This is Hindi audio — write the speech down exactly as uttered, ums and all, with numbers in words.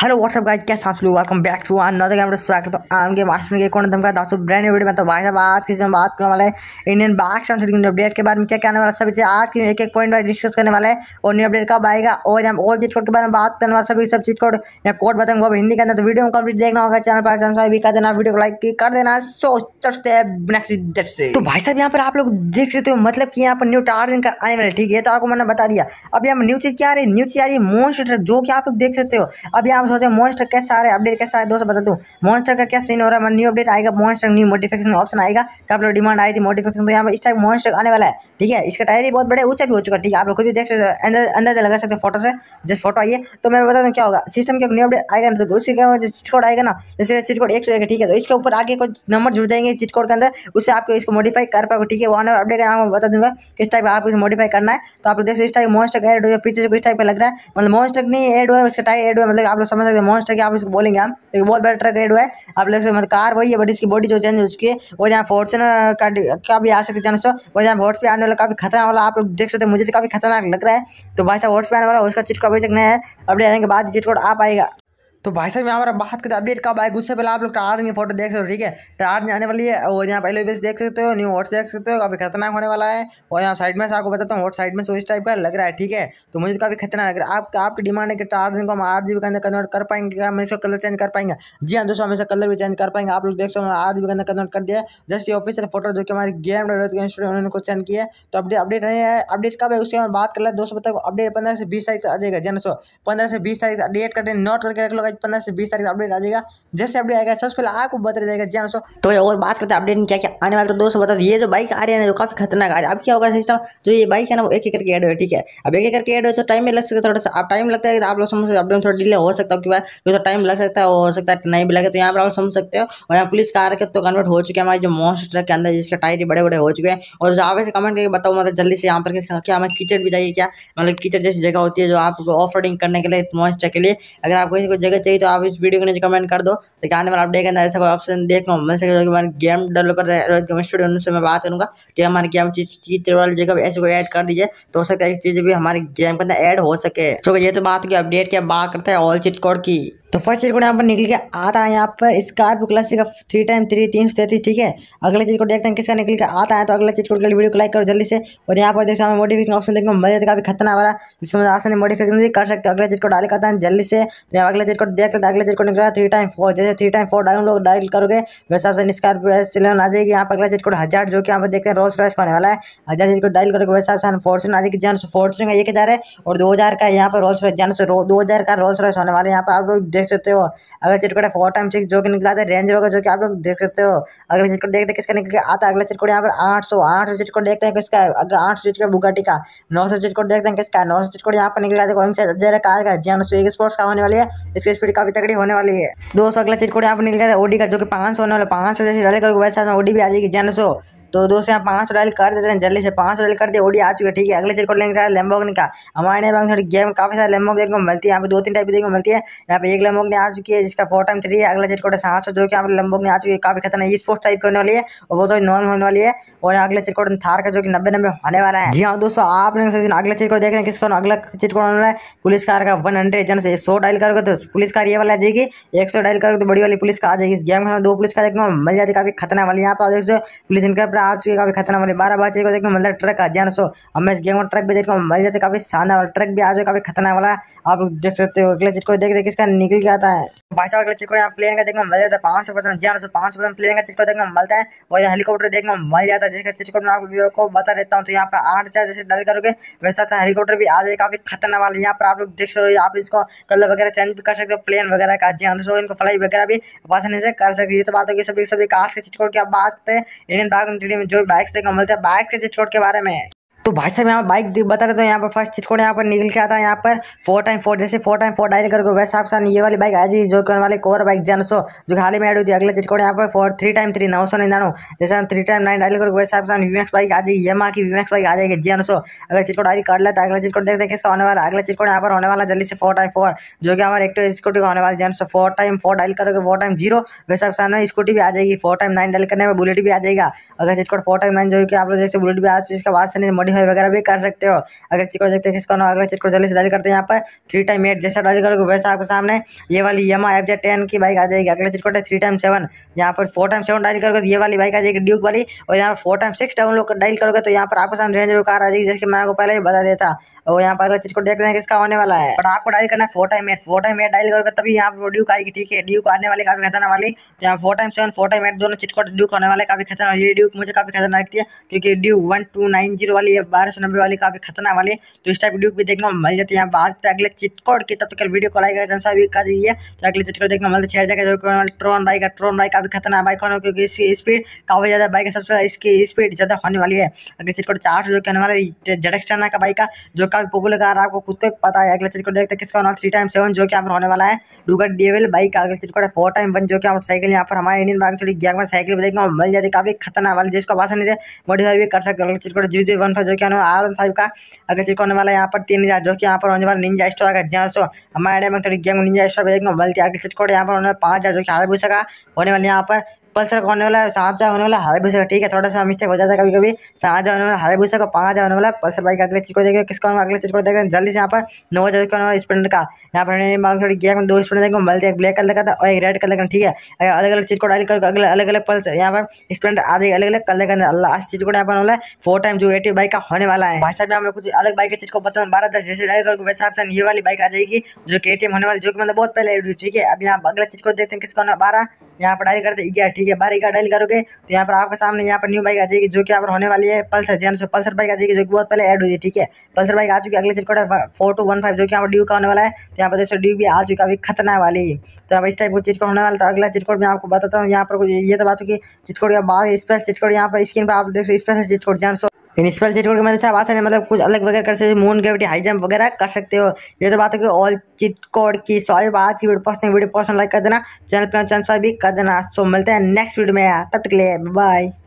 हेलो व्हाट्सअप गाइस, कैसे आप लोग? Welcome back to another game. स्वागत है आम के मास्टर के कौन धमका दोस्तों ब्रांड न्यू वीडियो में। तो भाई साहब आज की जो हम बात करने वाले हैं इंडियन बाइक ट्रांसफर अपडेट के बारे में क्या क्या आने वाला सभी से आज की एक एक पॉइंट वाइज डिस्कस करने वाले हैं और न्यू अपडेट कब आएगा और हम ऑल चीट कोड के बारे में बात करने वाले सभी सब चीट कोड या कोड बताऊंगा वो हिंदी के अंदर। तो वीडियो को कंप्लीट देखना होगा, चैनल पर चैनल भी कर देना, वीडियो को लाइक कर देना। सो चलते हैं नेक्स्ट से। तो भाई साहब यहाँ पर आप लोग देख सकते हो, मतलब कि यहाँ पर न्यू टार्जन का आने वाला, ठीक है। तो आपको मैंने बता दिया। अब यहाँ न्यू चीज क्या आ रही है, न्यू चीज आ रही है मॉन्स्टर ट्रक, जो कि आप लोग देख सकते हो। अब यहाँ सोचे मॉन्स्टर कैसे आ रहा है, अपडेट कैसा है दोस्तों बता दूं। मॉन्स्टर का क्या सीन हो रहा है, न्यू अपडेट आएगा, मॉन्स्टर न्यू मॉडिफिकेशन ऑप्शन आएगा। काफी लोग डिमांड आई थी मॉडिफिकेशन, तो यहाँ पर इस टाइप मॉन्स्टर आने वाला है, ठीक है। इसका टायर ही बहुत बड़े ऊंचा भी हो चुका है, ठीक है। आप लोग खुद भी देख सकते हो, अंदर अंदाजा लगा सकते हो फोटो से। जस्ट फोटो आई है तो मैं बता दूं क्या होगा सिस्टम के न्यू अपडेट आएगा ना, तो उससे क्या होगा, चीट कोड आएगा ना, जैसे चीट कोड एक सौ एक, ठीक है। तो इसके ऊपर आगे कुछ नंबर जुड़ जाएंगे चीट कोड के अंदर, उससे आपको इसको मॉडिफाई कर पाओगे, ठीक है। वो आने अपडेट का बता दूंगा किस टाइप आपको इसे मॉडिफाई करना है। तो आप लोग देख सकते हो इस टाइप मॉन्स्टर ऐड हो, पीछे से कुछ टाइप का लग रहा है, मतलब मॉन्स्टर नहीं ऐड हुआ है, उसका टायर ऐड हुआ है, मतलब आप लोग समझ सकते हैं मॉन्स्टर क्या आप इसको बोलेंगे हम, एक बहुत बड़ा ट्रक ऐड हुआ है। आप लोग मतलब कार वही है बट इसकी बॉडी जो चेंज हो चुकी है। और यहाँ फॉर्च्यूनर का का भी आ सकते हैं चांस, और यहाँ हॉर्स पे आने वाला काफी खतरनाक वाला आप लोग देख सकते हैं, मुझे तो काफी खतरनाक लग रहा है। तो भाई साहब हॉर्स पे आने वाला उसका चिट कोड अभी तक नया है, अपडेट आने के बाद चिट कोड आ पाएगा। तो भाई साहब यहाँ हमारा बात करते अपडेट कब आएगा, उससे पहले आप लोग टार्जन की फोटो देख सकते हो, ठीक है। टार्जन आने वाली है और यहाँ पहले भी देख सकते हो, न्यू हॉर्स देख सकते हो, काफी खतरनाक होने वाला है। और यहाँ साइड में से आपको बताता हूँ, हॉट साइड में से इस टाइप का लग रहा है, ठीक है। तो मुझे तो काफी खतरनाक लग रहा है। आप आपकी डिमांड है कि टार्जन को हम आठ जीबी के अंदर कन्वर्ट कर पाएंगे, क्या हम इसका कलर चेंज कर पाएंगे? जी हाँ दोस्तों, हम इसका कलर भी चेंज कर पाएंगे। आप लोग देख सकते हो आठ जीबी के अंदर कन्वर्ट कर दिया है। जस्ट ये ऑफिशियल फोटो जो कि हमारी गेम उन्होंने को सेंड किया है। तो अपडेट अपडेट नहीं है, अपडेट कब है उसके बाद बात कर ले दोस्तों। बताओ अपडेट पंद्रह से बीस तारीख आ जाएगा, जन सो पंद्रह से बीस तारीख डेट करके नोट करके रख लो, पंद्रह से बीस तारीख अपडेट आ जाएगा। जैसे अपडेट आएगा सबसे पहले आपको बता जाएगा जी दोस्तों। तो और बात करते हैं अपडेट में क्या क्या आने वाला। तो दोस्तों बताओ ये जो बाइक आ रही है ना, जो काफी खतरनाक आ रही है। अब क्या होगा सिस्टम, जो ये बाइक है ना वो एक एक करके ऐड हो, ठीक है। अब एक एक करके ऐड हो तो टाइम में लग सकता है थोड़ा सा। अब टाइम लगता है तो आप लोग समझ सकते हो, अपडेट थोड़ा डिले हो सकता है, क्योंकि तो टाइम लग सकता है, हो सकता है नहीं भी लगे, तो यहाँ पर आप समझ सकते हो। और यहाँ पुलिस कार के तो कन्वर्ट हो चुके हैं हमारे जो मॉन्स्टर ट्रक के अंदर, जिसके टायर बड़े बड़े हो चुके हैं। और आप से कमेंट करके बताओ मतलब जल्दी से यहाँ पर क्या हमें कीचड़ भी चाहिए क्या, मतलब कीचड़ जैसी जगह होती है जो आपको ऑफ रोडिंग करने के लिए मॉन्स्टर के लिए। अगर आपको कोई जगह चाहिए तो आप इस वीडियो को नीचे कमेंट कर दो, तो आने वाला अपडेट के अंदर ऐसा कोई ऑप्शन देखने को मिल सके। जो कि हमारे game developer Rohit game studio उनसे मैं बात करूंगा कि हमारी गेम चीज वाली जगह ऐसे कोई ऐड कर दीजिए, तो हो सकता है चीज़ भी हमारी गेम के अंदर ऐड हो सके। तो ये तो बात की अपडेट की बात करते हैं ऑल चीट कोड की। तो फर्स्ट चीज कोड यहाँ पर निकल के आता है, यहाँ पर स्कॉर्पियो क्लासिक का थ्री टाइम थ्री तीन सौ तैतीस, ठीक है। अगले चीज को देखते हैं किसका निकल के आता है। तो अगले चीज कोड के लिए वीडियो को लाइक करो जल्दी से। और यहाँ पर देखते हैं मॉडिफिकेशन ऑप्शन देखने को मिल जाता है, काफी खतरनाक वाला, जिसमें आसानी मॉडिफिकेशन भी कर सकते हो। अगले चीज को डाल करता है जल्दी से। तो यहाँ अगले चीज को देख लेते हैं, अगले चीज को निकला थ्री टाइम फोर, जैसे थ्री टाइम फोर डाउन लोग डायल करोगे वैसा से स्कॉर्पियो सेवन आ जाएगी। यहाँ पर अगला चीज कोड हजार, जो कि यहाँ पर देखते हैं रोल्स रॉयस होने वाला है। हजार चीज को डायल करोगे वैसा से फॉर्च्यूनर आ जाएगी, जान से फॉर्च्यूनर का एक हजार है और दो हजार का यहाँ पर रोल्स रॉयस, जान से दो हजार का रोल्स रॉयस होने वाला है। यहाँ पर आप लोग देख सकते हो। अगला cheat code four time six, जो कि निकला था रेंज रोवर, जो कि आप लोग देख सकते हो। अगला चीट कोड देखते हैं किसका निकल के आता है। अगला चीट कोड यहाँ पर आठ सौ आठ सौ चीट कोड देखते हैं किसका है। अगर आठ सौ चीट का बुगाटी का, नौ सौ चीट कोड देखते हैं किसका है। नौ सौ चीट कोड यहाँ पर निकला था कौन सा कार का, जी सो एक स्पोर्ट्स का होने वाली है, इसकी स्पीड काफी तगड़ी होने वाली है। दो सौ अगला चीट कोड यहाँ पर निकला था ओडी का, जो कि पाँच सौ होने वाला, पाँच सौ जैसे डाले करोगे वैसा ओडी भी आ जाएगी, जान सो। तो दोस्तों यहाँ पाँच सौ डायल कर देते हैं जल्दी से, पाँच सौ डायल कर दिए ओडी आ चुकी है, ठीक है। अगले चीज को लेंगे लैम्बोर्गिनी का। हमारे यहाँ थोड़ी गेम काफी सारे लैम्बोर्गिनी देखने को मिलती है, यहाँ पे दो तीन टाइप देखने को मिलती है। यहाँ पे एक लैम्बोर्गिनी आ चुकी है जिसका फोर टाइम थ्री है। अगला चीज कोड सात सौ, जो कि यहाँ पे लैम्बोर्गिनी आ चुकी है, काफी खतरनाक स्पोर्ट्स टाइप होने वाली है और वो तो नॉर्मल होने वाली है। और अगले चीज कोड थार का, जो कि नब्बे नब्बे होने वाला है। जी हाँ दोस्तों, आपने अगला चीज को देख रहे हैं किसको, अगला चीज कोड होने वाला है पुलिस कार का वन हंड्रेड, जन से सौ डायल करोगे तो पुलिस कार ये वाला आ जाएगी, एक सौ डायल करोगे तो बड़ी वाली पुलिस कार आ जाएगी। इस गेम में दो पुलिस कार देखने को मिल जाती है, काफी खतरनाक वाली। यहाँ पर देखो पुलिस इनकर आ चुकी है, काफी खतरनाक वाली। बारह बच्चे को देखने को मिलता है ट्रक का, जान सो हमें इस गेम में ट्रक भी देखने को मिल जाते, काफी शानदार वाला ट्रक भी आ जाए, काफी खतरनाक वाला आप लोग देख सकते हो। अगले चीज को देख देख किसका निकल के आता है भाई साहब। अगले चीज को यहाँ प्लेन का देखने को मिल जाता है पाँच सौ परसेंट, जान सो पाँच सौ परसेंट प्लेन का चीज को देखने को मिलता है। और यहाँ हेलीकॉप्टर देखने को मिल जाता है, जिसका चीज को मैं आपको बता देता हूँ। तो यहाँ पर आठ हजार जैसे डाल करोगे वैसा हेलीकॉप्टर भी आ जाए, काफी खतरनाक वाला। यहाँ पर आप लोग देख सकते हो, आप इसको कलर वगैरह चेंज भी कर सकते हो, प्लेन वगैरह का, जान सो इनको फ्लाई वगैरह भी आसानी से कर सकते। ये तो बात होगी सभी सभी कार्स के चीज कोड की आप बात करते हैं इंडियन बाइक में जो बाइक्स देखने को मिलते हैं, बाइक के चीज कोड के बारे में। तो भाई साहब यहाँ बाइक बता रहे तो यहाँ पर फर्स्ट चीट कोड यहाँ पर निकल के आता है। यहाँ पर फोर टाइम फोर, जैसे फोर टाइम फोर डायल करोगे वैसे आप ये वाली बाइक आ जाएगी, जो करने वाले कोर बाइक जान सो, जो हाल ही में ऐड होती है। अगले चीट कोड यहाँ पर फोर थ्री टाइम थ्री नौ सौ निन्यानवे, जैसे हम थ्री टाइम नाइन डायल करोगे वैसे आप वीमैक्स बाइक आ जाएगी, यमा की वीमैक्स बाइक आ जाएगी, जान सो। अगले चीट कोड डायल कर लेता है। अगले चीट कोड देखते हैं किसका होने वाला। अगले चीट कोड यहाँ पर होने वाला जल्दी से फोर टाइम फोर, जो कि हमारे एक्टिवा स्कूटी का होने वाला, जान सो। फोर टाइम फोर डायल करोगे फोर टाइम जीरो वैसे आप सामने स्कूटी भी आ जाएगी। फोर टाइम नाइन डायल करने में बुलेट भी आ जाएगा। अगले cheat code four time nine, जो कि आप लोग जैसे बुलेट भी आ चुकी है, इसका बाद से मॉडिफाई वगैरह भी कर सकते हो। अगर चीज को देखते हैं किसका अगला चीज को जल्दी से डायल करते हैं यहाँ पर थ्री टाइम एट जैसा डायल करोगे वैसा आपको सामने ये वाली यामा एफ जेड टेन की बाइक आ जाएगी। अगला चीज को थ्री टाइम सेवन यहाँ पर फोर टाइम सेवन डायल करोगे तो ये वाली बाइक आ जाएगी ड्यूक वाली। और यहाँ पर four time six download dial करोगे तो यहाँ पर आपको सामने रेंज रोवर कार आ जाएगी, जैसे मैं आपको पहले ही बता देता। और यहाँ पर अगला चीज को देख रहे हैं किसका होने वाला है, बट आपको डायल करना है four time eight four time eight dial करोगे तभी यहाँ पर ड्यूक आएगी। ठीक है, ड्यूक आने वाली काफी खतरनाक वाली। तो यहाँ four time seven four time eight दोनों चीज को ड्यूक होने वाले काफी खतरनाक। ये ड्यूक मुझे काफी खतरनाक लगती है क्योंकि Duke one two nine zero वाली है बारह सौ नब्बे वाली काफी खतरनाक वाली। तो इस टाइप ड्यूक भी देखने को मिल जाती है। बात अगले चिट कोड की, तब तक वीडियो को लाइक कर सभी का चाहिए। तो अगले चिट कोड देखने को मिलता है छह जगह जो ट्रोन बाइक है। ट्रोन बाइक काफी खतरनाक बाइक होने क्योंकि इसकी स्पीड काफी ज्यादा बाइक है, सबसे इसकी स्पीड ज्यादा होने वाली है। अगले चिट कोड चार जो कहने वाला जेडक्सटर्ना का बाइक का जो काफी पॉपुलर कार आपको खुद को पता है। अगले चिट कोड देखते हैं किसका होना थ्री टाइम सेवन जो कि यहाँ पर होने वाला है डुगट डेविल बाइक। अगले cheat code four time one जो कि साइकिल यहाँ पर हमारे इंडियन बाइक थोड़ी गैग में साइकिल भी देखने को मिल जाती है काफी खतरनाक वाली, जिसको आसानी से मॉडिफाई भी कर सकते हो। अगले cheat code zero zero one five जो कि आर वन फाइव का अगले चिट होने वाला है यहाँ पर तीन हजार जो कि यहाँ पर होने वाला निंजा स्टोर का जहाँ सो हमारे इंडिया में थोड़ी गेम निंजा स्टोर देखने को मिलती है। अगले चिट कोड यहाँ पर होने पाँच हजार जो कि हाईबूसा का होने वाले यहाँ पर पल्सर का होने वाला है सात हजार होने वाला हाईबूसा का। ठीक है, थोड़ा सा मिस्टेक हो जाता है कभी कभी। सात हजार होने वाला हाईबूसा का, पाँच हजार होने वाला पल्सर बाइक। अगले चीज को देखें किसका अगले चीज को देखें जल्दी से यहाँ पर नौ हजार का होने वाला स्प्लेंडर का। यहाँ पर थोड़ी गेम में दो स्प्लेंडर देखने को मिलते हैं, ब्लैक कलर का था और एक रेड कलर का। ठीक है, अलग अलग चीज को डायल कर अगले अलग अलग पल्स यहाँ पर स्प्लेंडर आ जाएगी अलग अलग कलर के अंदर। लास्ट चीज को यहाँ पर वाला है फोर टाइम जो एटी बाइक का होने वाला है। भाई साहब हमें कुछ अलग बाइक की चीज को बता बारह दस जैसे डायल करोगे वैसे ऑप्शन ये वाली बाइक आ जाएगी जो के टी एम होने वाली, जो कि मतलब बहुत पहले। ठीक है, अब यहाँ अगला चीज को देखते हैं किसका बारह यहाँ पर डायल करते ग्यारह। ठीक है, बारह ग्यारह डायल करोगे तो यहाँ पर आपके सामने यहाँ पर न्यू बाइक आ जाएगी जो कि यहाँ पर होने वाली है पल्सर जैन सो पल्सर बाइक आ जाएगी जो कि बहुत पहले ऐड हुई है। ठीक है, पल्सर बाइक आ चुकी है। अगले चीज को फोर टू वन फाइव जो कि यहाँ पर ड्यू का होने वाला है। तो यहाँ पर देखो ड्यू भी आ चुकी है, काफी खतरनाक वाली। तो यहाँ पर इस टाइप को चीज कोड होने वाला। तो अगला चीज कोड मैं आपको बताता हूँ। यहाँ पर कुछ ये तो बात हो कि चीज कोड बाद स्पेशल चीज कोड यहाँ पर स्क्रीन पर आप देख सकते स्पेशल चीज कोड जैन सो इन स्पेशल चीट कोड की मदद से आप आसानी मतलब कुछ अलग वगैरह कर सकते हो, मून ग्रेविटी हाई जंप वगैरह कर सकते हो। ये तो बात है कि ऑल चीट कोड की सॉरी बात की वीडियो पसंद वीडियो पसंद लाइक कर देना, चैनल पर चैनल भी कर देना। सो मिलते हैं नेक्स्ट वीडियो में, तब तक के लिए बाय।